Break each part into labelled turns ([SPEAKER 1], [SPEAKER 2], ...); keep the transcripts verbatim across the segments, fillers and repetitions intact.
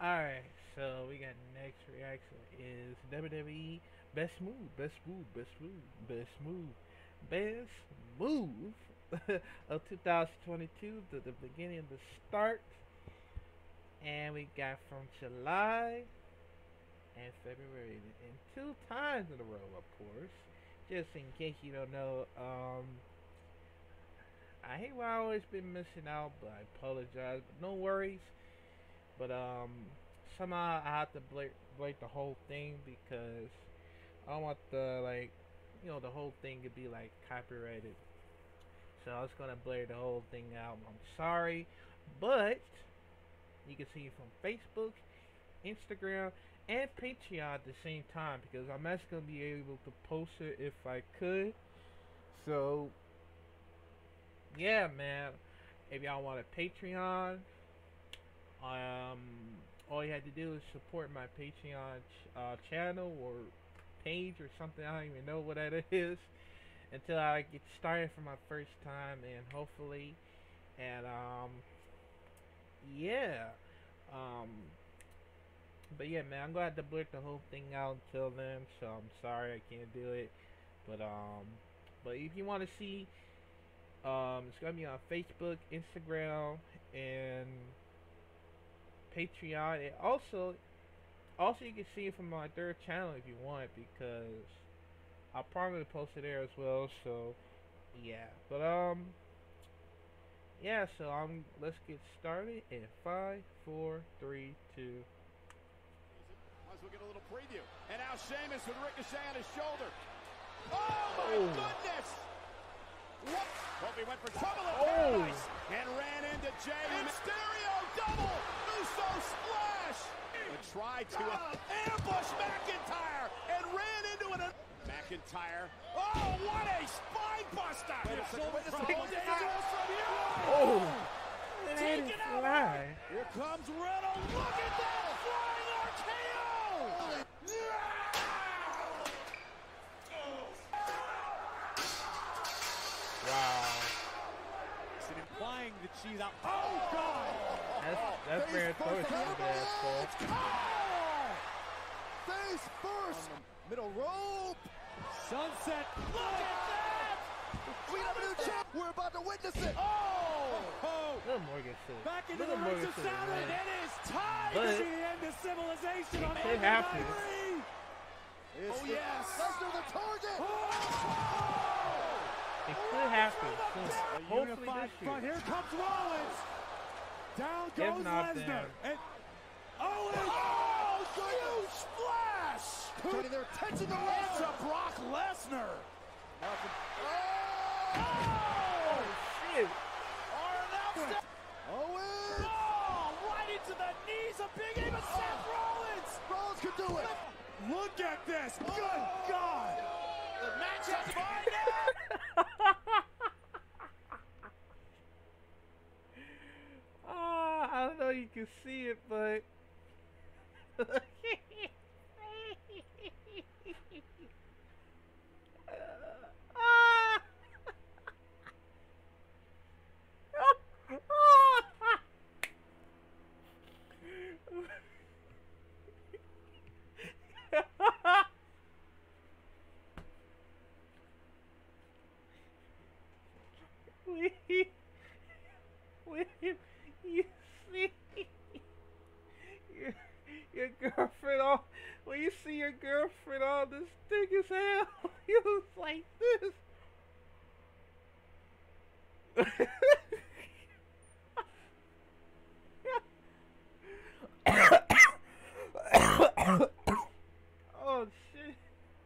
[SPEAKER 1] Alright, so we got next reaction is W W E best move, best move, best move, best move, best move of two thousand twenty-two to the beginning of the start. And we got from July and February, and two times in a row, of course. Just in case you don't know, um, I hate why I always been missing out, but I apologize. But no worries. But um, somehow I have to break break the whole thing because I don't want the like, you know, the whole thing to be like copyrighted. So I was gonna blur the whole thing out. I'm sorry, but you can see it from Facebook, Instagram, and Patreon at the same time because I'm actually gonna be able to post it if I could. So yeah, man. If y'all want a Patreon, um, all you have to do is support my Patreon ch- uh, channel or page or something. I don't even know what that is until I get started for my first time, and hopefully, and um, yeah, um, but yeah, man, I'm gonna have to blurt the whole thing out until then. So I'm sorry I can't do it, but um, but if you want to see, um, it's gonna be on Facebook, Instagram, and Patreon. And also, also you can see it from my third channel if you want because I'll probably post it there as well. So yeah, but um, yeah. So um, let's get started in five, four, three, two.
[SPEAKER 2] Might as well get a little preview. And now Sheamus with Ricochet on his shoulder. Oh my
[SPEAKER 1] Oh.
[SPEAKER 2] goodness! What? Hope he went for trouble in
[SPEAKER 1] Oh.
[SPEAKER 2] paradise and ran into Jay. Mysterio double Uso splash. And tried to uh, ambush McIntyre and ran into an. McIntyre. Oh, what a spine buster! Wait a second, wait a second. Oh, dangerous from here.
[SPEAKER 1] Oh, it
[SPEAKER 2] Taken
[SPEAKER 1] didn't
[SPEAKER 2] out.
[SPEAKER 1] fly.
[SPEAKER 2] Here comes Riddle. Look at that flying R K O!
[SPEAKER 1] Wow,
[SPEAKER 2] It's implying that she's out. Oh, God!
[SPEAKER 1] that's that's very authoritative, there, Cole.
[SPEAKER 2] Face first! Middle rope! Sunset! Look at that! We have a new champ! We're about to witness it! Oh! oh.
[SPEAKER 1] Little Morgan shit.
[SPEAKER 2] Back into
[SPEAKER 1] Little
[SPEAKER 2] the
[SPEAKER 1] Morgan
[SPEAKER 2] rings of
[SPEAKER 1] shit,
[SPEAKER 2] Saturn,
[SPEAKER 1] man.
[SPEAKER 2] and it is time
[SPEAKER 1] But
[SPEAKER 2] to see the end of civilization on
[SPEAKER 1] could happen.
[SPEAKER 2] Oh, yes! Lesnar the target!
[SPEAKER 1] It could happen soon.
[SPEAKER 2] A
[SPEAKER 1] Hopefully
[SPEAKER 2] unified
[SPEAKER 1] this
[SPEAKER 2] front.
[SPEAKER 1] year.
[SPEAKER 2] Here comes Rollins. Down
[SPEAKER 1] If
[SPEAKER 2] goes
[SPEAKER 1] not,
[SPEAKER 2] Lesnar.
[SPEAKER 1] then-
[SPEAKER 2] And Owens. Oh, huge splash. Turning their attention to Lesnar. To Brock Lesnar. Oh,
[SPEAKER 1] Oh shit!
[SPEAKER 2] Owens. Oh, right into the knees of Big E, but Seth Rollins. Rollins can do it. Look at this. Good God. The match has started.
[SPEAKER 1] Ah, I don't know if you can see it, but Ah! Wait, wait, you see your, your girlfriend all, when you see your girlfriend all this thick as hell, you was like this. Oh shit.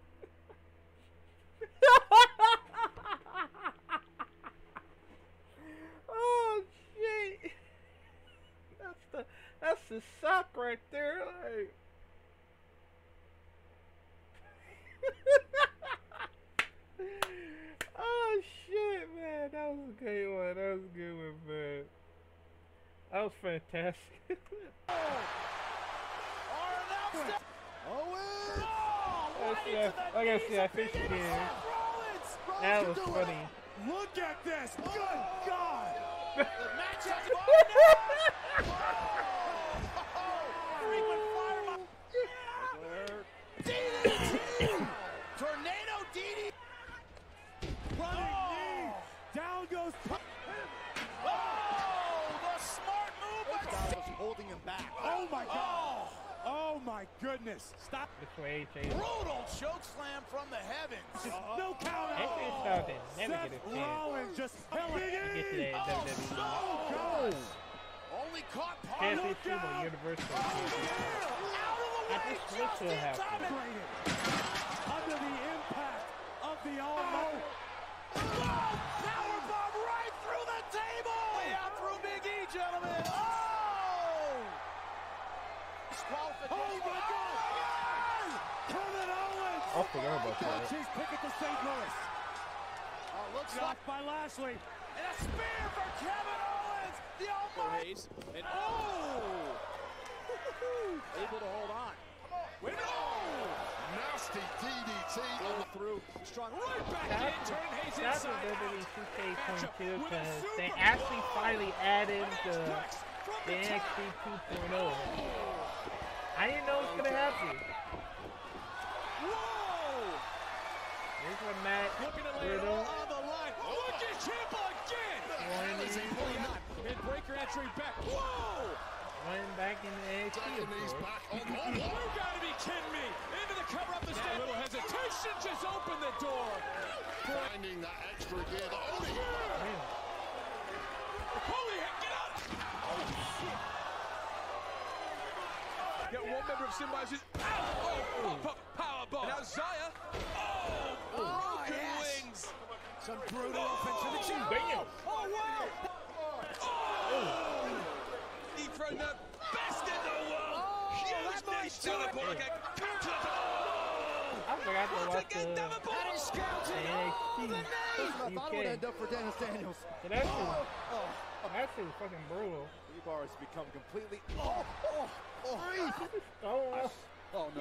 [SPEAKER 1] Oh shit. That's the that's the sock right there. Like. Oh shit, man. That was a great one. That was a good one, man. That was fantastic.
[SPEAKER 2] Owens.
[SPEAKER 1] Let's see, I, I gotta see, I think she did. That was funny.
[SPEAKER 2] Look at this. Good God.
[SPEAKER 3] The match has started.
[SPEAKER 2] him back.
[SPEAKER 3] Oh my God! Oh, oh my goodness! Stop!
[SPEAKER 1] This way, A J.
[SPEAKER 2] Brutal choke slam from the heavens.
[SPEAKER 3] Uh, no count
[SPEAKER 1] A J
[SPEAKER 3] out.
[SPEAKER 1] Styles did never
[SPEAKER 3] Seth
[SPEAKER 1] get a chance
[SPEAKER 3] Rollins just killing
[SPEAKER 1] to get to
[SPEAKER 3] it.
[SPEAKER 1] that
[SPEAKER 2] Oh,
[SPEAKER 1] W W E.
[SPEAKER 2] so
[SPEAKER 3] Oh,
[SPEAKER 2] Only caught part
[SPEAKER 1] Championship or Universal Championship. I just wish it happened.
[SPEAKER 3] under the impact of the almost.
[SPEAKER 2] Powerbomb right through the table. Way out through Big E, gentlemen. Oh! Disqualification.
[SPEAKER 3] Oh my God! Kevin Owens.
[SPEAKER 1] I forgot about that.
[SPEAKER 3] Chase Pickett to Saint Louis.
[SPEAKER 2] Oh, looks like
[SPEAKER 3] Blocked by Lashley.
[SPEAKER 2] and a spear for Kevin Owens. The Almighty. And oh! Able to hold on. Wait, oh!
[SPEAKER 4] Nasty D D T on the
[SPEAKER 2] Through strong right back
[SPEAKER 1] That's,
[SPEAKER 2] in. Turn Hayes
[SPEAKER 1] that's what
[SPEAKER 2] inside.
[SPEAKER 1] W W E two K twenty-two because they actually finally added the, the N X T two point oh. I didn't know it was going to happen.
[SPEAKER 2] Whoa!
[SPEAKER 1] Here's what Matt
[SPEAKER 2] Looking to lay it
[SPEAKER 1] Riddle.
[SPEAKER 2] all on the line. Look at Ciampa again.
[SPEAKER 1] One
[SPEAKER 2] Is he
[SPEAKER 1] in.
[SPEAKER 2] pulling on? Mid-breaker entry back. Whoa!
[SPEAKER 1] Running back in the N X T, of
[SPEAKER 4] Japanese
[SPEAKER 1] course.
[SPEAKER 4] back on one.
[SPEAKER 2] You gotta be kidding me! Into the cover up the step. A little hesitation, just open the door.
[SPEAKER 4] Finding that extra gear that only
[SPEAKER 1] Man,
[SPEAKER 2] Holy heck, get out! Oh, shit. Get one member of Symbiosis. Oh, pop up, powerbomb. Now Zaya. Oh, broken wings. Some brutal offense to the chin.
[SPEAKER 1] Damn.
[SPEAKER 2] Oh, wow. Oh. He thrown the best in the world. Huge knee teleport again. Counter.
[SPEAKER 1] I forgot to watch the,
[SPEAKER 2] That is
[SPEAKER 1] the
[SPEAKER 2] scouting.
[SPEAKER 1] N X T
[SPEAKER 2] Oh, the knee.
[SPEAKER 1] U K.
[SPEAKER 3] up for Dennis Daniels.
[SPEAKER 1] So that shit, that shit was fucking brutal.
[SPEAKER 3] Rebar has become completely. Oh, oh, oh,
[SPEAKER 1] Oh,
[SPEAKER 3] oh no.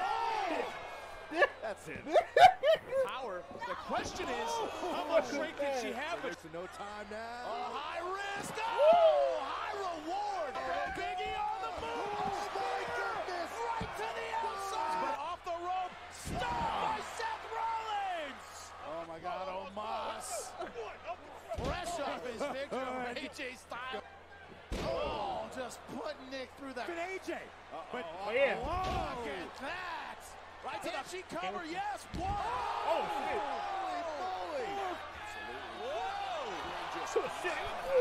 [SPEAKER 3] That's it.
[SPEAKER 2] Power. The question is, how much strength can she have? But
[SPEAKER 3] There's no time now.
[SPEAKER 2] a high risk. Oh, high reward. Biggie on the move.
[SPEAKER 3] Oh my goodness!
[SPEAKER 2] Right to the outside. But off the rope. Stopped by Seth Rollins.
[SPEAKER 3] Oh my God! Oh Moss.
[SPEAKER 2] Fresh off his victory over A J Styles. Oh, just putting Nick through the.
[SPEAKER 3] And A J. But
[SPEAKER 1] oh yeah.
[SPEAKER 2] Look at that. Right to the she cover. Yes. Whoa.
[SPEAKER 1] Oh, shit.
[SPEAKER 2] Holy moly.
[SPEAKER 4] just
[SPEAKER 1] Oh, shit.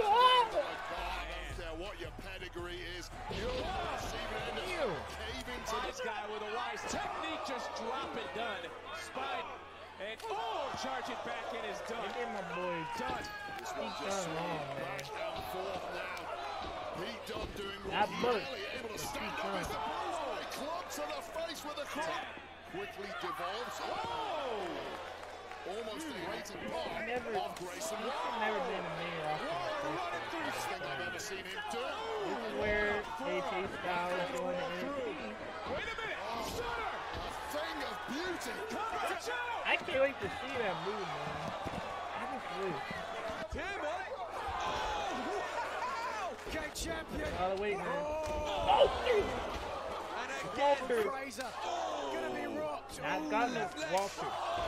[SPEAKER 4] care what your pedigree is. You're receiving end
[SPEAKER 1] Ew.
[SPEAKER 4] of cave into
[SPEAKER 2] This guy with a wise technique, just drop it, done. Spine, and oh, charge it back in is done.
[SPEAKER 1] Look at my boy.
[SPEAKER 2] Done.
[SPEAKER 4] This
[SPEAKER 1] He
[SPEAKER 4] one
[SPEAKER 1] done
[SPEAKER 4] just
[SPEAKER 1] wrong, man.
[SPEAKER 4] back and forth now. Pete Dunne doing
[SPEAKER 1] That
[SPEAKER 4] what
[SPEAKER 1] butt.
[SPEAKER 4] he able to stand
[SPEAKER 1] Pete
[SPEAKER 4] up
[SPEAKER 1] Dunne.
[SPEAKER 4] as the Bruiserweight club to the face with a crop. Quickly devolves. Oh! Almost a hated part
[SPEAKER 1] Never,
[SPEAKER 4] of Grayson
[SPEAKER 1] he's
[SPEAKER 4] Waller.
[SPEAKER 1] never been a main roster.
[SPEAKER 4] Best thing I've ever seen him do.
[SPEAKER 1] This is where A J Styles going to N X T.
[SPEAKER 2] Wait a minute. Stunner.
[SPEAKER 4] A thing of beauty.
[SPEAKER 2] Watch out.
[SPEAKER 1] I can't wait to see that move, man. I just wish.
[SPEAKER 2] Tim, eh? Oh, wow. Okay, champion.
[SPEAKER 1] All the way, man.
[SPEAKER 2] Oh,
[SPEAKER 1] Oh, shoot.
[SPEAKER 2] and again,
[SPEAKER 1] Walter.
[SPEAKER 2] Fraser. Oh, gonna be rocked.
[SPEAKER 1] I got no
[SPEAKER 2] Left leg.
[SPEAKER 1] Walter.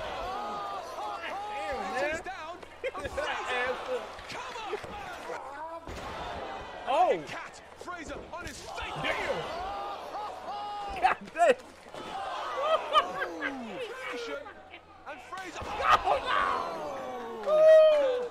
[SPEAKER 1] Damn,
[SPEAKER 2] He's
[SPEAKER 1] man.
[SPEAKER 2] down.
[SPEAKER 1] Ass up.
[SPEAKER 2] Come on.
[SPEAKER 1] Oh,
[SPEAKER 2] Cat. Fraser on his face.
[SPEAKER 1] damn. God damn.
[SPEAKER 2] Finish it. And Fraser.
[SPEAKER 1] Oh,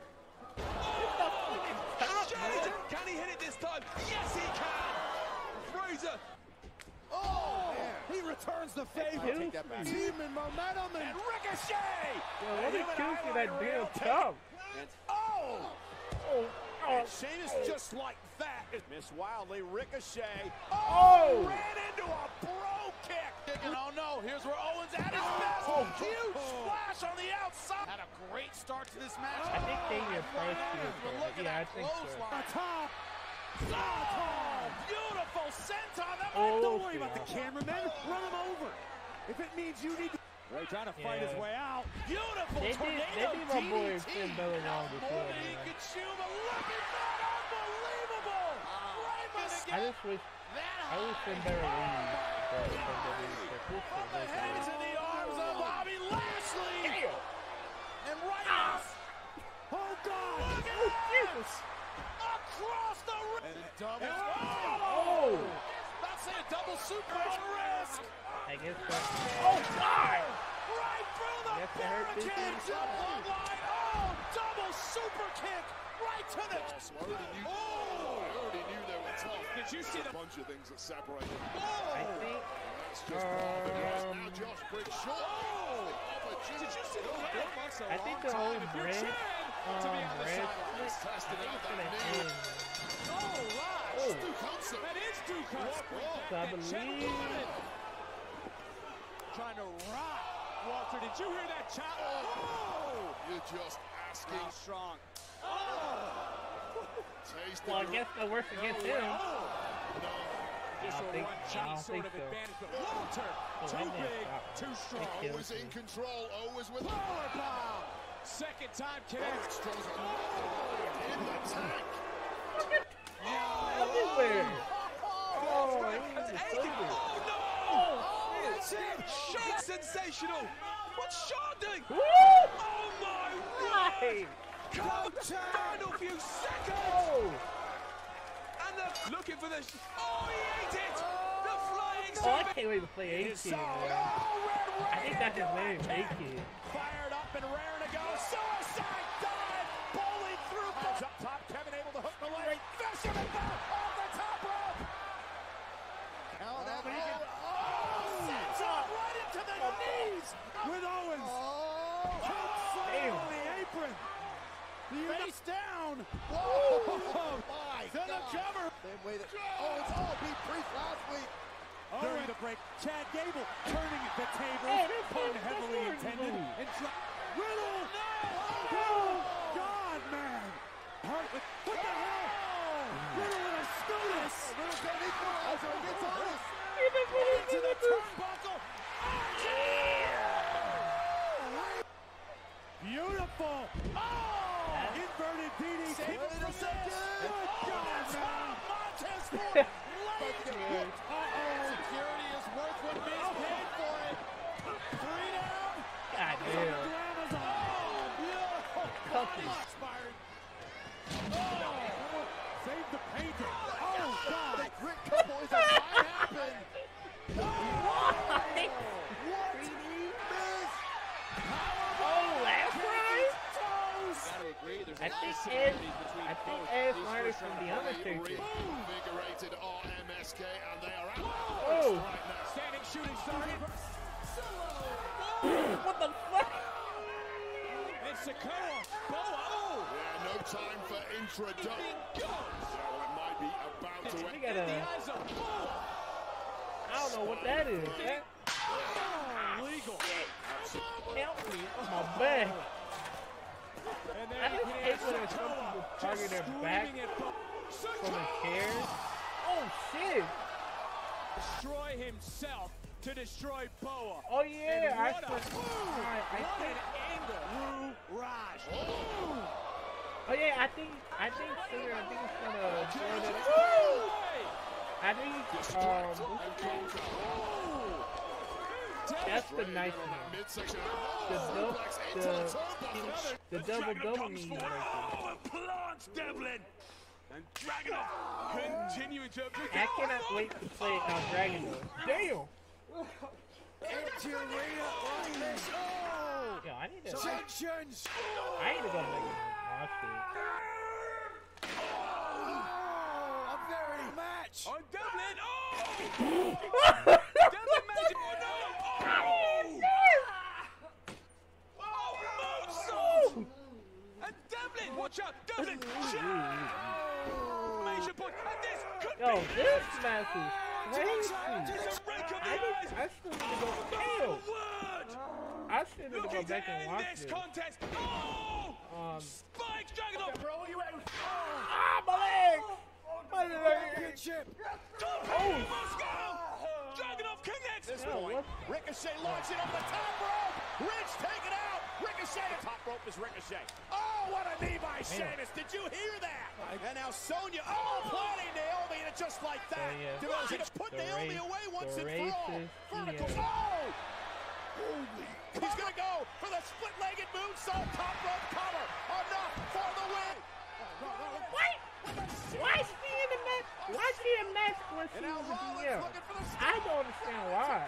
[SPEAKER 2] Sheridan, can he hit it this time? Yes, he can. Fraser.
[SPEAKER 3] Oh, he returns the favor.
[SPEAKER 1] Hey,
[SPEAKER 3] Take that back.
[SPEAKER 1] Houston.
[SPEAKER 3] Team and momentum and
[SPEAKER 2] And Ricochet.
[SPEAKER 1] Yo, let me
[SPEAKER 2] Human
[SPEAKER 1] kill you that
[SPEAKER 2] highlight
[SPEAKER 1] damn
[SPEAKER 2] reel.
[SPEAKER 1] tough.
[SPEAKER 2] Oh.
[SPEAKER 1] Oh, oh,
[SPEAKER 2] Sheamus just like that. Miss wildly. Ricochet.
[SPEAKER 1] Oh.
[SPEAKER 2] Ran into a bro kick. And oh no, here's where Owens at his best.
[SPEAKER 1] Oh.
[SPEAKER 2] Huge splash on the outside. Had a great start to this match.
[SPEAKER 1] I think they get first here.
[SPEAKER 2] But look at
[SPEAKER 1] Yeah, I
[SPEAKER 2] that
[SPEAKER 1] think so.
[SPEAKER 2] clothesline.
[SPEAKER 3] top.
[SPEAKER 2] Oh, beautiful senton. That
[SPEAKER 1] Oh,
[SPEAKER 2] might
[SPEAKER 3] Don't worry about the
[SPEAKER 1] yeah.
[SPEAKER 3] cameramen. Run him over. If it means you need to. Ray trying to fight his
[SPEAKER 1] Yeah.
[SPEAKER 3] way out.
[SPEAKER 2] Beautiful
[SPEAKER 1] They did-
[SPEAKER 2] tornado
[SPEAKER 1] they did my boy
[SPEAKER 2] D D T.
[SPEAKER 1] Finn Balor wrong
[SPEAKER 2] More
[SPEAKER 1] before,
[SPEAKER 2] than he
[SPEAKER 1] man.
[SPEAKER 2] could chew, but look at that. Unbelievable. Raymond
[SPEAKER 1] I
[SPEAKER 2] again.
[SPEAKER 1] just wish,
[SPEAKER 2] That
[SPEAKER 1] I wish Finn Balor leave. But W W E, but this
[SPEAKER 2] from the
[SPEAKER 1] is
[SPEAKER 2] hands
[SPEAKER 1] ridiculous.
[SPEAKER 2] in the arms of Bobby Lashley.
[SPEAKER 1] Damn.
[SPEAKER 2] And right now,
[SPEAKER 3] Oh, God.
[SPEAKER 2] look at
[SPEAKER 1] Oh, Jesus.
[SPEAKER 2] this. Across the ring. And a double.
[SPEAKER 1] Oh,
[SPEAKER 4] double suplex risk.
[SPEAKER 1] I guess that. Oh, God!
[SPEAKER 2] Right through the
[SPEAKER 1] Guess that hurt this
[SPEAKER 2] barricades
[SPEAKER 1] one.
[SPEAKER 2] up long line. Oh, double super kick right to the.
[SPEAKER 4] Awesome. I already knew,
[SPEAKER 2] Oh!
[SPEAKER 4] I already knew they were tough.
[SPEAKER 2] Did you see the?
[SPEAKER 4] A bunch of things that separate them.
[SPEAKER 1] I
[SPEAKER 2] Oh!
[SPEAKER 1] think.
[SPEAKER 4] That's just part of it.
[SPEAKER 1] Um,
[SPEAKER 4] Now Josh Briggs short.
[SPEAKER 2] Oh!
[SPEAKER 4] Opportunity.
[SPEAKER 2] Did you see the kick?
[SPEAKER 1] I think the whole red, um,
[SPEAKER 2] to be on the
[SPEAKER 1] red
[SPEAKER 2] sideline.
[SPEAKER 1] split, I
[SPEAKER 4] Tested
[SPEAKER 1] think
[SPEAKER 4] out
[SPEAKER 1] it's
[SPEAKER 4] that
[SPEAKER 1] gonna
[SPEAKER 4] knee.
[SPEAKER 1] end.
[SPEAKER 2] Oh, right.
[SPEAKER 1] Oh.
[SPEAKER 4] Stu Hudson.
[SPEAKER 2] That is Duke Hudson.
[SPEAKER 1] So I believe.
[SPEAKER 2] Trying to rock. Walter, did you hear that chop? Oh!
[SPEAKER 4] You're just asking.
[SPEAKER 2] How strong. Oh!
[SPEAKER 4] Taste
[SPEAKER 1] Well, I
[SPEAKER 4] the-
[SPEAKER 1] guess the worst against him.
[SPEAKER 4] No.
[SPEAKER 2] Just
[SPEAKER 1] I don't
[SPEAKER 2] a
[SPEAKER 1] think-
[SPEAKER 2] one-shot
[SPEAKER 1] I don't
[SPEAKER 2] sort
[SPEAKER 1] think
[SPEAKER 2] of
[SPEAKER 1] so.
[SPEAKER 2] advantage, but Walter,
[SPEAKER 1] Oh,
[SPEAKER 2] too
[SPEAKER 1] that man
[SPEAKER 2] big,
[SPEAKER 1] stopped.
[SPEAKER 2] too strong.
[SPEAKER 1] They killed
[SPEAKER 4] Always in
[SPEAKER 1] me.
[SPEAKER 4] control, always with
[SPEAKER 2] Power bomb. Second time connect.
[SPEAKER 4] Strong's in the tank.
[SPEAKER 1] Everywhere. Oh,
[SPEAKER 2] That's
[SPEAKER 1] he's
[SPEAKER 2] aching.
[SPEAKER 1] over.
[SPEAKER 2] Oh, no. Oh, that's it. Shaw sensational. What's Shaw doing?
[SPEAKER 1] Woo!
[SPEAKER 2] Oh, my word.
[SPEAKER 1] Right.
[SPEAKER 2] Coach, final few seconds.
[SPEAKER 1] Oh.
[SPEAKER 2] And the looking for the. Oh, he ate it. The flying
[SPEAKER 1] Oh, I
[SPEAKER 2] super.
[SPEAKER 1] can't wait to play A-Kid, man. I think that's his name, A-Kid.
[SPEAKER 2] Fired up and raring to go. Suicide dive. Bowling through. Up top. Kevin able to hook the leg. Fisherman back off the top rope.
[SPEAKER 3] Hell, that
[SPEAKER 2] Oh, sets up right into the knees. With Owens.
[SPEAKER 1] Damn.
[SPEAKER 2] On the apron. Face down.
[SPEAKER 3] Oh, my
[SPEAKER 2] To the
[SPEAKER 3] God.
[SPEAKER 2] cover.
[SPEAKER 3] Same way that, oh, it's all beat Priest last week.
[SPEAKER 2] During the break, Chad Gable turning the table.
[SPEAKER 1] Hey, that's
[SPEAKER 2] Pun
[SPEAKER 1] that's
[SPEAKER 2] heavily
[SPEAKER 1] Orton's
[SPEAKER 2] intended.
[SPEAKER 1] move.
[SPEAKER 2] And dro- Riddle. No. Oh, God, man. Hart with, what the hell? Riddle with a scotus.
[SPEAKER 3] Riddle's got an equalizer against Otis.
[SPEAKER 2] Into the turnbuckle. Beautiful. Oh! Inverted D D T.
[SPEAKER 3] Save it for second.
[SPEAKER 2] Good God, man. Montez Ford.
[SPEAKER 3] About to get whooped.
[SPEAKER 2] Uh-oh.
[SPEAKER 3] Security is worth what Miz paid for it.
[SPEAKER 2] Three down.
[SPEAKER 1] God damn. Couple.
[SPEAKER 2] Expired. Oh! Save the painting. Oh, God.
[SPEAKER 3] The Grit Couple is a might happen.
[SPEAKER 1] Why?
[SPEAKER 3] Miz.
[SPEAKER 1] Oh, last ride?
[SPEAKER 2] Toes.
[SPEAKER 1] I think Ed, I think Ed Snyder's from The Undertaker.
[SPEAKER 4] Reinvigorated R M S K and they are out.
[SPEAKER 1] Oh.
[SPEAKER 4] Right now.
[SPEAKER 2] Standing shooting star.
[SPEAKER 1] What the fuck?
[SPEAKER 2] And Sikoa. Oh,
[SPEAKER 4] Yeah, no time for introduction. So it might be about to
[SPEAKER 1] We
[SPEAKER 4] end.
[SPEAKER 1] got
[SPEAKER 2] the
[SPEAKER 1] a,
[SPEAKER 2] eyes of
[SPEAKER 1] I don't know what that is. That,
[SPEAKER 2] oh, legal.
[SPEAKER 1] help me. My back.
[SPEAKER 2] And
[SPEAKER 1] I just hate when there's some people target their back from the chairs. Oh, shit.
[SPEAKER 2] Destroy himself to destroy Boa.
[SPEAKER 1] Oh, yeah. I
[SPEAKER 2] what a
[SPEAKER 1] should,
[SPEAKER 2] move!
[SPEAKER 1] Alright, I
[SPEAKER 2] What
[SPEAKER 1] think,
[SPEAKER 2] an angle! Rue Raj.
[SPEAKER 1] oh, yeah, I think, I think Singer, I think it's gonna throw that.
[SPEAKER 2] Woo!
[SPEAKER 1] I think, um, what's it called? That's the nice one.
[SPEAKER 4] Midsection.
[SPEAKER 1] The
[SPEAKER 4] Oh,
[SPEAKER 1] dou-
[SPEAKER 4] suplex into
[SPEAKER 1] the-
[SPEAKER 4] the turnbuckle.
[SPEAKER 1] The double double knee right there.
[SPEAKER 2] Oh, and plants Devlin. And Dragunov continuing to pick
[SPEAKER 1] I cannot wait to play uh, Dragon Ball. Damn!
[SPEAKER 3] Empty arena like this. Oh.
[SPEAKER 1] Yo, I need to,
[SPEAKER 3] Tensions.
[SPEAKER 1] I need to go back and watch it.
[SPEAKER 3] Oh, a very match.
[SPEAKER 2] on Devlin. Oh! Devlin made it. Oh, no. Oh! Oh, moonsault. And Devlin, watch out. Devlin, jab. Major point. And this could
[SPEAKER 1] Yo,
[SPEAKER 2] be
[SPEAKER 1] this match is crazy.
[SPEAKER 2] It's a rake of the
[SPEAKER 1] I, need,
[SPEAKER 2] eyes.
[SPEAKER 1] I still need to go. Damn!
[SPEAKER 2] Word.
[SPEAKER 1] I still need to go
[SPEAKER 2] Looking to
[SPEAKER 1] back and
[SPEAKER 2] end
[SPEAKER 1] watch
[SPEAKER 2] this
[SPEAKER 1] it.
[SPEAKER 2] contest. Oh!
[SPEAKER 1] Um,
[SPEAKER 2] Spike Dragunov. Bro, you out.
[SPEAKER 1] ah, my leg! My leg!
[SPEAKER 3] Championship.
[SPEAKER 2] Oh! Must go. Dragunov connects. This
[SPEAKER 1] Yo, what?
[SPEAKER 2] Ricochet launching on the top rope. Ridge taken out. Ricochet. Top rope is Ricochet. Oh, what a knee by Sheamus. Did you hear that? And now Sonya. Oh, planning Naomi, and just like that.
[SPEAKER 1] So, yeah.
[SPEAKER 2] Devotion to put
[SPEAKER 1] The
[SPEAKER 2] Naomi
[SPEAKER 1] race-
[SPEAKER 2] away once
[SPEAKER 1] the
[SPEAKER 2] and for all.
[SPEAKER 1] racist
[SPEAKER 2] Vertical.
[SPEAKER 1] Ian.
[SPEAKER 2] Oh! Holy. He's going to go for the split-legged moonsault. Top rope cover. Enough for the win.
[SPEAKER 1] Why? Why is he in the match? Why she a match when she was a G M? I don't understand why.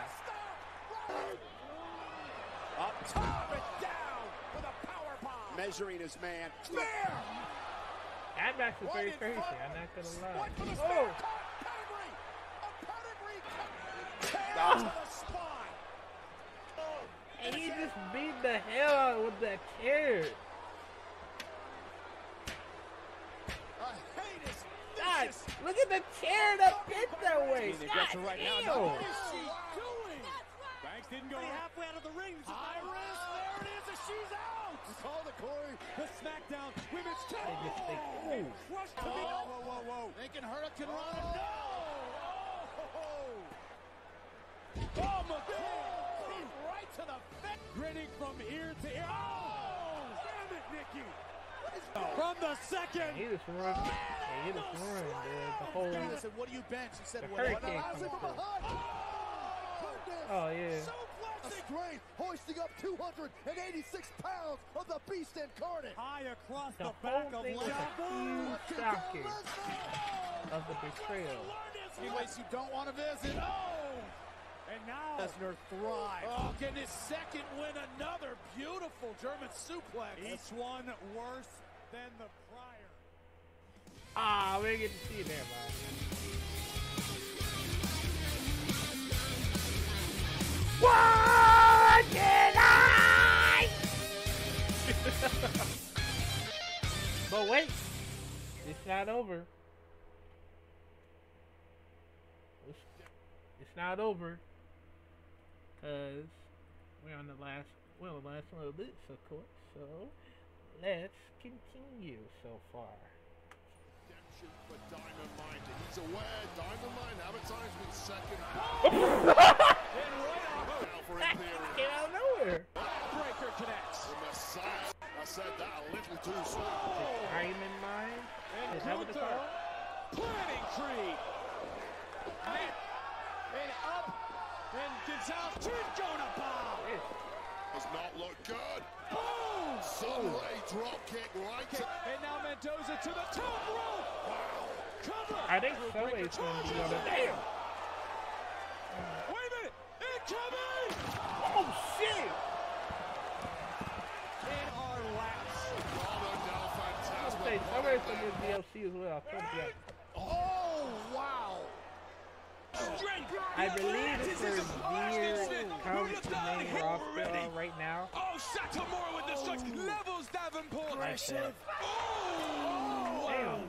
[SPEAKER 2] Up top and down with a power bomb. Measuring his man. Spear!
[SPEAKER 1] That match was very crazy. I'm not gonna lie.
[SPEAKER 2] Oh! Pedigree! A pedigree! Tear to the spine!
[SPEAKER 1] And he just beat the hell out with that chair.
[SPEAKER 2] A heinous,
[SPEAKER 1] God,
[SPEAKER 2] vicious.
[SPEAKER 1] look at the chair that bit that way.
[SPEAKER 3] They got to right now.
[SPEAKER 1] God,
[SPEAKER 2] What is she doing?
[SPEAKER 3] Banks didn't go halfway out of the ring.
[SPEAKER 2] High risk. There it is. And she's out.
[SPEAKER 3] Call the Corey. The SmackDown Women's
[SPEAKER 1] They
[SPEAKER 3] Title.
[SPEAKER 1] just think, ooh.
[SPEAKER 3] Crushed to be.
[SPEAKER 2] Whoa, whoa, whoa, whoa. Thinking Hurricane Rana. No. Oh, oh McCool. He's right to the face.
[SPEAKER 3] Grinning from ear to ear. Oh! Damn it, Nikki. From the second.
[SPEAKER 1] He was running. Yeah, he was running, dude. The whole.
[SPEAKER 2] I said, what do you bench? He said,
[SPEAKER 1] The
[SPEAKER 2] what?
[SPEAKER 1] hurricane
[SPEAKER 2] What?
[SPEAKER 1] comes through.
[SPEAKER 2] Oh,
[SPEAKER 1] Oh, yeah.
[SPEAKER 2] Strength, hoisting up two hundred eighty-six pounds of the beast incarnate.
[SPEAKER 3] High across
[SPEAKER 1] The
[SPEAKER 3] the,
[SPEAKER 1] whole
[SPEAKER 3] back of
[SPEAKER 1] thing was
[SPEAKER 3] left.
[SPEAKER 1] a huge shocking of the betrayal.
[SPEAKER 2] Anyways, you don't want to visit. Oh!
[SPEAKER 3] And now
[SPEAKER 2] Lesnar thrives. Oh, getting his second win, another beautiful German suplex.
[SPEAKER 3] each one worse than the prior.
[SPEAKER 1] Ah, we didn't get to see that, man. What did I? But wait, it's not over. It's, it's not over, cause we're on the last, we're on the last one of this, of course. So let's continue so far.
[SPEAKER 4] For Diamond Mine. He's aware Diamond Mine advertisement second. Now for
[SPEAKER 1] That
[SPEAKER 4] Imperium.
[SPEAKER 1] came out of nowhere.
[SPEAKER 3] Breaker connects.
[SPEAKER 4] The Messiah. I said that a little too soon.
[SPEAKER 1] Diamond Mine.
[SPEAKER 3] And
[SPEAKER 1] Is that what it's
[SPEAKER 3] Gunther.
[SPEAKER 1] called?
[SPEAKER 3] Planning tree. And, and up. And Gonzalez to Jonah bomb.
[SPEAKER 1] Yes.
[SPEAKER 4] Does not look good.
[SPEAKER 3] Boom.
[SPEAKER 4] Sunray drop kick right to.
[SPEAKER 3] And now Mendoza to the top rope. Cover.
[SPEAKER 1] I think Sunray's going to be on the damn.
[SPEAKER 3] Wait a minute. Incoming.
[SPEAKER 1] Oh shit!
[SPEAKER 3] In our laps.
[SPEAKER 4] Father Del Fantasma.
[SPEAKER 1] Say Sunray's going to get D L C as well. I told you that.
[SPEAKER 2] Oh, wow.
[SPEAKER 1] I believe it's their weird counting roster right now.
[SPEAKER 5] Oh, Satomura with the strikes. Levels Davenport.
[SPEAKER 1] Aggressive.
[SPEAKER 5] Oh!
[SPEAKER 1] Damn.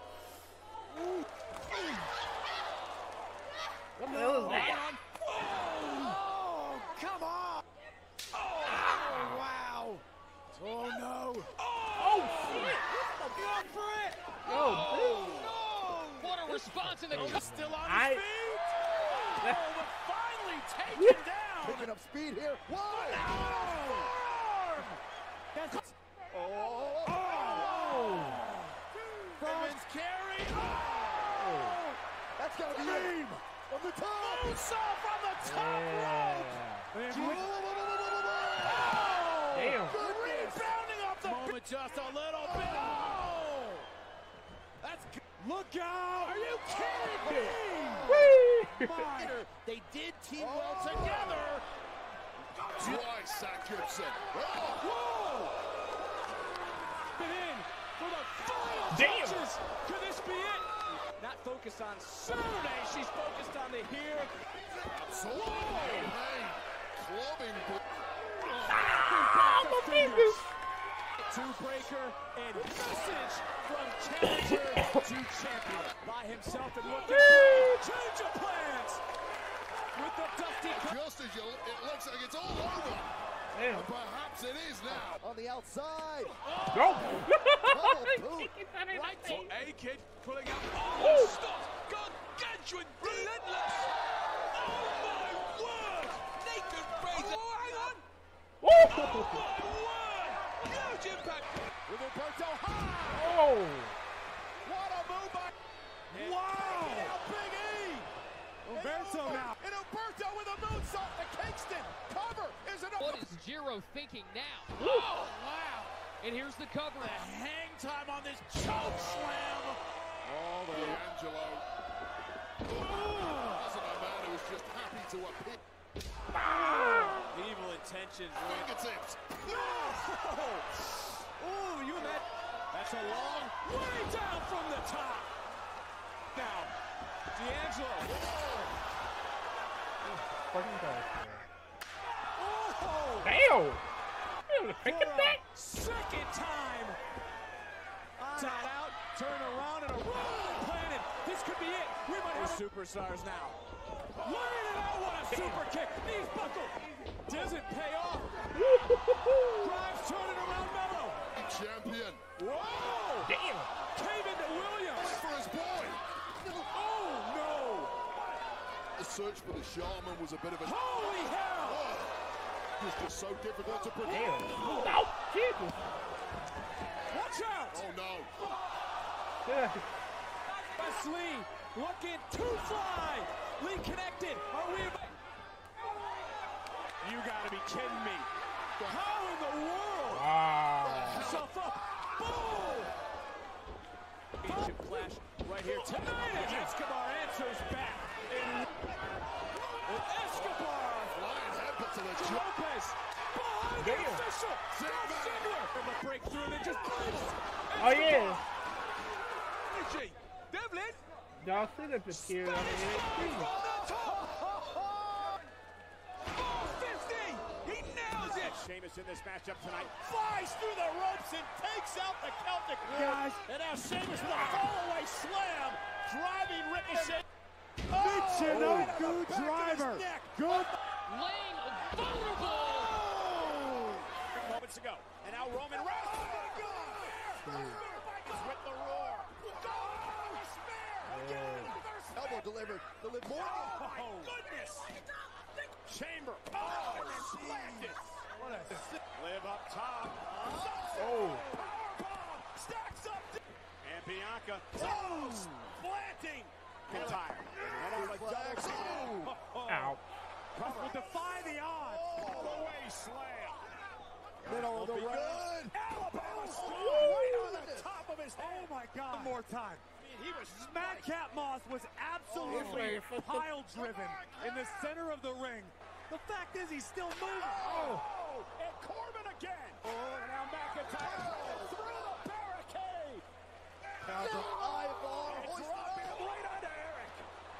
[SPEAKER 1] What the hell is that?
[SPEAKER 2] Oh, come on. Oh, wow. Oh, no.
[SPEAKER 1] Oh shit!
[SPEAKER 3] Go for it.
[SPEAKER 1] Yo, dude.
[SPEAKER 5] What a response in the
[SPEAKER 2] He's still on his
[SPEAKER 1] I-
[SPEAKER 2] feet. Oh, but finally taken down.
[SPEAKER 3] Picking up speed here.
[SPEAKER 2] Why? Arm.
[SPEAKER 3] That's
[SPEAKER 2] Oh.
[SPEAKER 1] Oh.
[SPEAKER 2] Roman's carry. Oh.
[SPEAKER 3] That's gotta be it. From the top.
[SPEAKER 2] Moonsault from the top
[SPEAKER 1] Yeah.
[SPEAKER 2] rope.
[SPEAKER 3] And with-
[SPEAKER 2] Oh.
[SPEAKER 1] Damn.
[SPEAKER 2] Rebounding off the moment just a little bit. Oh. That's good.
[SPEAKER 3] Look out.
[SPEAKER 2] Are you kidding me?
[SPEAKER 1] Whee!
[SPEAKER 2] Minor. They did team well together.
[SPEAKER 4] Twice, Sakibson. Oh.
[SPEAKER 2] Whoa.
[SPEAKER 3] Get in for the final
[SPEAKER 1] Damn.
[SPEAKER 3] touches. Could this be it? Not focused on Saturday. She's focused on the here.
[SPEAKER 4] Absolutely. Hey, clubbing.
[SPEAKER 1] Ah, my fingers!
[SPEAKER 3] Two-breaker and message from challenger to champion. By himself and looking for change of plans. With the Dusty Cup
[SPEAKER 4] Just as you, it looks like it's all over.
[SPEAKER 1] Damn.
[SPEAKER 4] Perhaps it is now.
[SPEAKER 3] on the outside.
[SPEAKER 1] Go!
[SPEAKER 3] boot.
[SPEAKER 5] Right for A-Kid pulling up.
[SPEAKER 1] Woo.
[SPEAKER 5] Oh, stop. Gargantuan. Relentless. Oh, my word. Nathan Fraser. Oh, hang on.
[SPEAKER 1] Woo!
[SPEAKER 5] Oh, my word. Huge impact.
[SPEAKER 2] With Umberto high.
[SPEAKER 1] Oh!
[SPEAKER 2] What a move by. Wow. Big E.
[SPEAKER 3] Umberto now.
[SPEAKER 2] And Umberto with a moonsault to Kingston. Cover is enough.
[SPEAKER 6] What is Jiro thinking now?
[SPEAKER 2] Oh, wow.
[SPEAKER 6] And here's the cover.
[SPEAKER 2] The hang time on this choke slam.
[SPEAKER 3] All the way.
[SPEAKER 4] D'Angelo. Wasn't a man who was just happy to appear.
[SPEAKER 3] Evil intentions.
[SPEAKER 4] Fingertips.
[SPEAKER 3] No! Oh, you imagine? That's a long way down from the top. Now, D'Angelo.
[SPEAKER 1] Fucking guy.
[SPEAKER 3] Oh!
[SPEAKER 1] Damn! Damn, pick it
[SPEAKER 3] For a
[SPEAKER 1] back.
[SPEAKER 3] second time. Tied out, turn around, and a rolling planted. This could be it. We might have superstars now. Laying it out, what a super kick. Knees buckled. Doesn't pay off. Drives, turning around Melo.
[SPEAKER 4] Champion.
[SPEAKER 3] Whoa!
[SPEAKER 1] Damn!
[SPEAKER 3] Came into Williams.
[SPEAKER 4] For his boy.
[SPEAKER 3] Oh, no.
[SPEAKER 4] The search for the shaman was a bit of a...
[SPEAKER 3] Holy hell.
[SPEAKER 4] Oh, it's just so difficult to predict.
[SPEAKER 1] Damn! Oh, Jesus!
[SPEAKER 3] Watch out.
[SPEAKER 4] Oh, no.
[SPEAKER 1] Yeah.
[SPEAKER 3] Wesley looking to fly. Lee connected. Are we... You gotta be kidding me. How in the world?
[SPEAKER 1] Wow.
[SPEAKER 3] Yourself up. Boom! Championship clash right here tonight as Escobar answers back. And with Escobar.
[SPEAKER 4] Flying headbutt to the
[SPEAKER 3] To
[SPEAKER 4] jaw.
[SPEAKER 3] Lopez. Behind the
[SPEAKER 1] Damn.
[SPEAKER 3] official. Dolph Ziggler. From a breakthrough and then just blitzed.
[SPEAKER 1] Oh, yeah.
[SPEAKER 3] Energy. Devlin.
[SPEAKER 1] Y'all see that the tear on the
[SPEAKER 3] Spanish
[SPEAKER 1] N X T.
[SPEAKER 3] from the top. four fifty. He nails it.
[SPEAKER 2] Sheamus in this matchup tonight flies through the ropes and takes out the Celtic Guys. And now Sheamus with a fallaway slam, driving Ricochet.
[SPEAKER 3] Michinoku driver. Good.
[SPEAKER 6] Laying vulnerable.
[SPEAKER 2] Moments ago, and now Roman Reigns. Oh my God! Is with the roar.
[SPEAKER 4] Elbow delivered. Delivered more.
[SPEAKER 2] Oh my goodness! Chamber. Oh, splendid.
[SPEAKER 3] What a
[SPEAKER 2] Live up top.
[SPEAKER 1] Oh.
[SPEAKER 2] Powerbomb. Stacks up. And Bianca. Oh, planting. McIntyre. And on the double team.
[SPEAKER 1] Ow.
[SPEAKER 3] will defy the odds.
[SPEAKER 2] All the way slam.
[SPEAKER 4] Middle of the road.
[SPEAKER 2] Alabama strong right on the top of his head.
[SPEAKER 3] Oh my God. One more time.
[SPEAKER 2] He was
[SPEAKER 3] Madcap Moss was absolutely pile driven in the center of the ring. The fact is he's still moving.
[SPEAKER 2] Oh, and Corbin again. Oh, and now McIntyre through the barricade.
[SPEAKER 4] Counter eyeball.
[SPEAKER 2] And dropping him right onto Eric.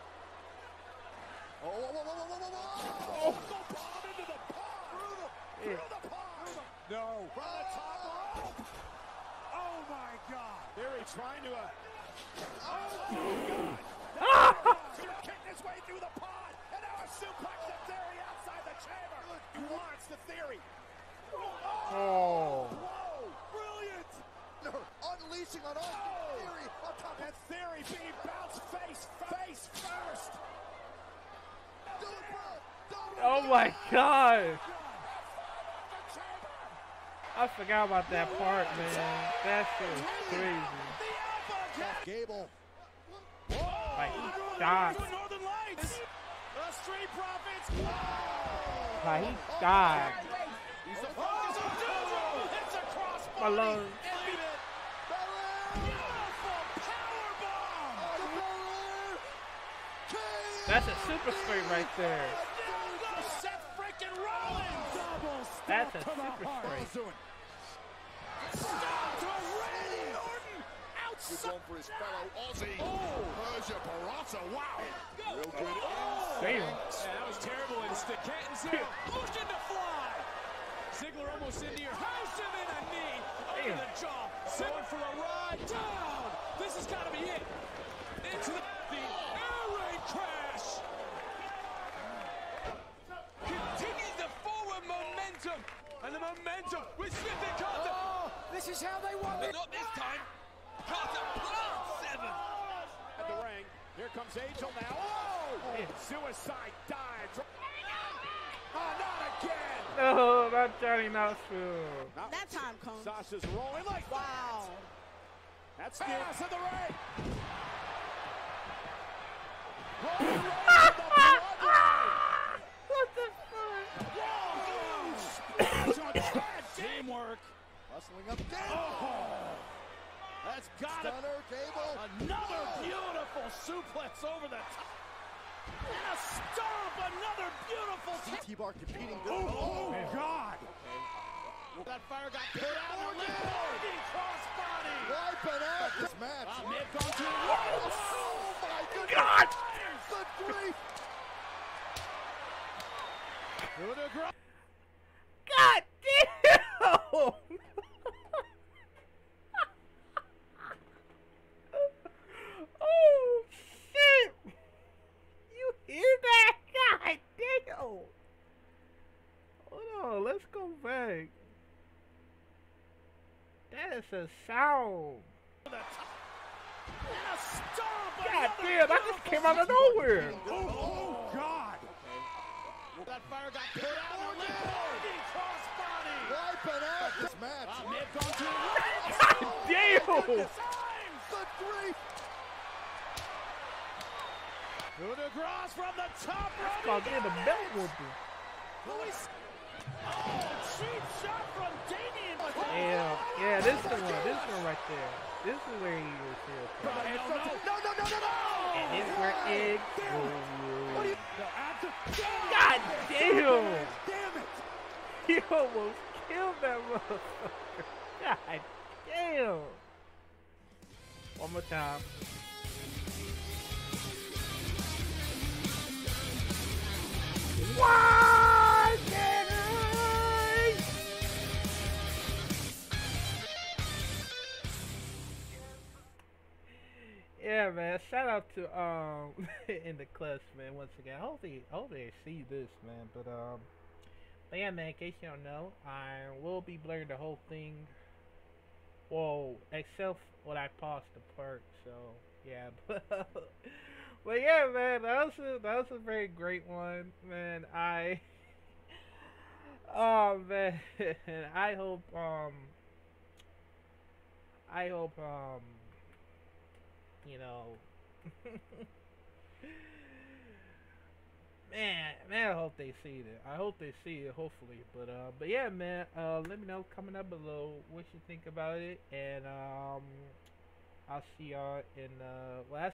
[SPEAKER 4] Oh, whoa, whoa, whoa, whoa, whoa, whoa.
[SPEAKER 2] Oh, the bomb into the pond. Through the, through the pond.
[SPEAKER 3] No.
[SPEAKER 2] From the top rope.
[SPEAKER 3] Oh my God.
[SPEAKER 2] Theory trying to. Uh, oh, God. He's kicking his way through the pond. And now a suplex to Theory outside the chamber. He wants the Theory. Oh.
[SPEAKER 1] Oh.
[SPEAKER 2] Whoa. Brilliant.
[SPEAKER 4] Unleashing on all Theory on top
[SPEAKER 2] And Theory being bounced face, face first.
[SPEAKER 4] Do it, bro. Do it.
[SPEAKER 1] Oh my God. I forgot about that part, man. That shit was crazy.
[SPEAKER 4] Gable.
[SPEAKER 1] Like, died.
[SPEAKER 2] Northern Lights. The Street Profits.
[SPEAKER 1] Like, he died.
[SPEAKER 2] He's the focus of Doom. Hits a crossbody.
[SPEAKER 1] My lungs.
[SPEAKER 2] And beat it. Beautiful powerbomb.
[SPEAKER 1] That's a super straight right there.
[SPEAKER 2] Seth freaking Rollins.
[SPEAKER 3] Double step
[SPEAKER 1] That's a
[SPEAKER 3] to the
[SPEAKER 1] super
[SPEAKER 3] heart.
[SPEAKER 1] straight.
[SPEAKER 2] Stop to Randy Orton.
[SPEAKER 4] Good
[SPEAKER 2] Outside.
[SPEAKER 4] one for his fellow Aussie.
[SPEAKER 2] Oh.
[SPEAKER 4] Persia Barata. Wow. Real good.
[SPEAKER 1] Damn.
[SPEAKER 3] Yeah, that was terrible instinct. Canton Zero looking to fly. Ziggler almost into your house him in a knee. Under
[SPEAKER 1] Damn.
[SPEAKER 3] the jaw. Going for a ride down. This has got to be it. Into the, the air raid crash.
[SPEAKER 5] Continues the forward momentum. And the momentum with Smith and Carter.
[SPEAKER 3] Oh, this is how they want
[SPEAKER 5] But
[SPEAKER 3] it.
[SPEAKER 5] not this time. Carter plants seven.
[SPEAKER 2] At the ring. Here comes Angel now. Oh.
[SPEAKER 1] Yeah.
[SPEAKER 2] Suicide dives. Oh, not again.
[SPEAKER 1] No, not Johnny Knoxville.
[SPEAKER 2] Not
[SPEAKER 7] That time comes.
[SPEAKER 2] Sasha's rolling like
[SPEAKER 7] Wow.
[SPEAKER 2] that's pass in the ring. Rolling right to the bloodline.
[SPEAKER 1] What the fuck?
[SPEAKER 2] Whoa, splash on Chad.
[SPEAKER 3] Teamwork.
[SPEAKER 4] Hustling up. Down.
[SPEAKER 2] That's got it.
[SPEAKER 4] Stunner, Gable.
[SPEAKER 2] Another beautiful suplex over the top. And a stomp, another beautiful
[SPEAKER 4] T-Bar competing.
[SPEAKER 2] Oh, oh God!
[SPEAKER 4] Okay.
[SPEAKER 2] That fire got put out. And a big crossbody.
[SPEAKER 4] Wiping out this match.
[SPEAKER 2] Uh, may have gone too
[SPEAKER 4] Oh my goodness.
[SPEAKER 1] God!
[SPEAKER 4] Good grief.
[SPEAKER 2] Coup de grace.
[SPEAKER 1] God damn! Oh shit! You hear that? God damn! Hold on, let's go back. That is a sound.
[SPEAKER 2] And a stomp.
[SPEAKER 1] God
[SPEAKER 2] another
[SPEAKER 1] damn, that just came out of nowhere.
[SPEAKER 2] Oh, oh God! That fire got put out. And a big crossbody.
[SPEAKER 4] Wiping out this match.
[SPEAKER 2] Uh, may have gone too
[SPEAKER 1] God damn!
[SPEAKER 4] Good grief.
[SPEAKER 2] Coup de grace from the top
[SPEAKER 1] That's
[SPEAKER 2] rope.
[SPEAKER 1] called getting a belt whooping.
[SPEAKER 2] Luis. Oh, cheap shot from Damian.
[SPEAKER 1] Damn. Yeah, this is the one. This is the one right there. This is where he was here.
[SPEAKER 2] No, no, no,
[SPEAKER 4] No, no, no, no, no.
[SPEAKER 1] And this is where Egg.
[SPEAKER 2] What do you? No, after.
[SPEAKER 1] God damn!
[SPEAKER 2] Damn it!
[SPEAKER 1] He almost killed that motherfucker. God damn! One more time. What? Yeah, man. Shout out to um in the clutch, man. Once again, I hope they, I hope they see this, man. But um, but yeah, man. In case you don't know, I will be blurring the whole thing. Well, except when I paused the part. So yeah, but but yeah, man. That was a, that was a very great one, man. I oh man, I hope um I hope um. You know, man, man, I hope they see it. I hope they see it, hopefully. But uh, but yeah, man, uh, let me know coming up below what you think about it, and um, I'll see y'all in uh, well,